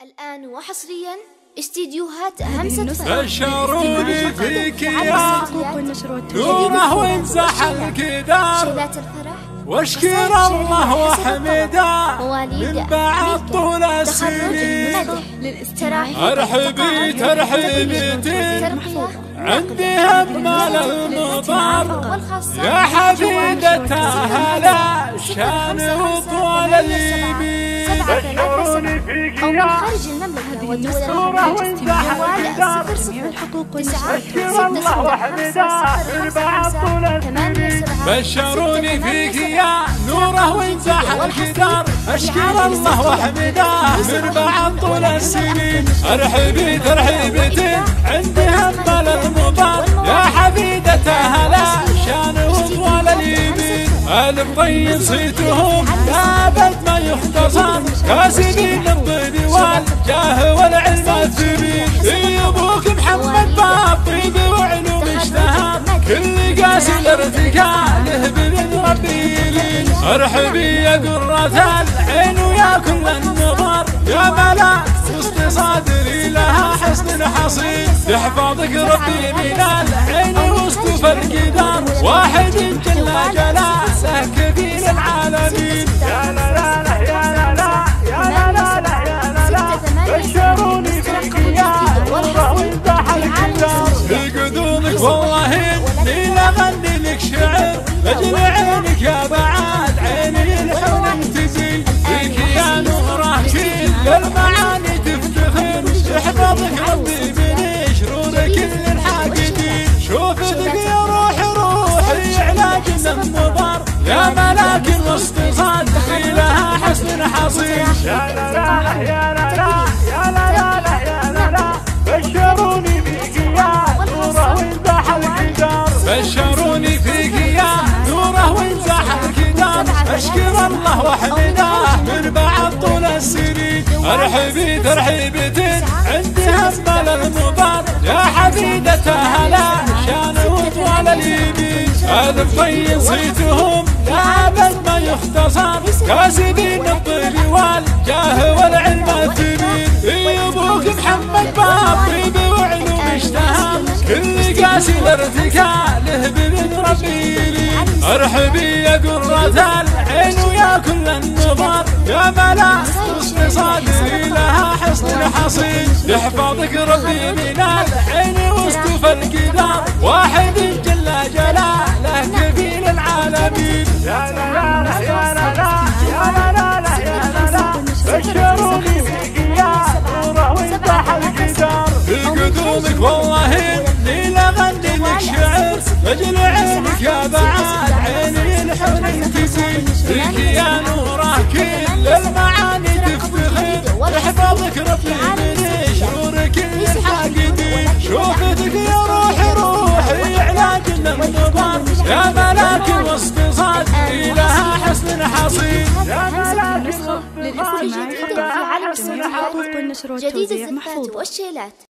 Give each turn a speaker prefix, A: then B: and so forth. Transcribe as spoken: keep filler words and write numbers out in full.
A: الآن وحصريا استديوهات همسة فرح.
B: بشروني فيك يا نوره وانزح الكدار،
A: شيلات الفرح
B: واشكر الله وحمده من بعد طول السنين. ارحبي ترحيبتي عندي همال المطر، يا حفيدة هلا شان وطول اليمين.
A: بشروني فيك يا من خارج المملكة والدول الخارجية صفر صفر تسعة
B: اشكر الله وحمده من بعد طول السنين. بشروني فيك يا نوره وانزح الكدار، اشكر الله وحمده من بعد طول السنين. ارحبي ترحيبتي عندي همال المطر، يا حفيدة هلا شان وطول اليمين. الطيب صيتهم ابد ما يختصر، كاسبين الطيب والجاه والعلم الثمين. ابوك محمد باب طيب وعلوم اشتهر، كل قاسي الارتقاء له باذن ربي يلين. ارحبي يا قرة العين ويا كل النظر، يا ملاك وسط صدري لها حسن حصين. يحفظك ربي من العين وسط القدر، واحد جل جلاله كبير العالمين. يا لا لا لا يا لا لا يا لا لا لا يا لا لا. بشروني فيك يا نوره وانزح الكدار، في قدومك والله اني لغني لك شعر، لاجل عينك يا بعد عيني الحلم تزين. فيك يا نوره كل المعاني تفتخر، يحفظك ربي من شرور كل الحاقدين. شوفتك يا روح روحي علاج النظر، يا ملاك الوسط صدقي لها حسن حصين. يا لا لا يا لا لا يا لا لا يا لا لا. بشروني فيك يا نوره وانزح الكدار، بشروني فيك يا نوره وانزح الكدار. اشكر الله وحمده من بعد طول السنين. ارحبي ترحيبتي عندي همال المضر، يا حفيدة هلا شان وطول اليمين. الطيب صيتهم ابد ما يختصر، كاسبين الطيب والجاه والعلم الثمين. ابوك محمد باب طيب وعلوم اشتهر، كل قاسي الارتقاء له باذن ربي يلين. ارحبي يا قرة العين ويا كل النظر، يا ملاك وسط صدري لها حسن حصين. يحفظك ربي من العين وسط القدر، واحد جل جلاله كبير العالمين. يا لا لا يا لا لا يا لا لا يا لا لا. بشروني فيك يا نوره وانزح الكدار، في قدومك والله اني لغني لك شعر، لاجل عينك يا بعد عيني الحلم تزين. فيك يا نوره كل المعاني تفتخر، يحفظك ربي من شعور كل الحاقدين. شوفتك يا روح روحي علاج النظر، يا ملاك وسط صدري لها حسن حصين. يا ملاك
A: للاستماع فقط في عالم الصوت جديد الزفات والشيلات.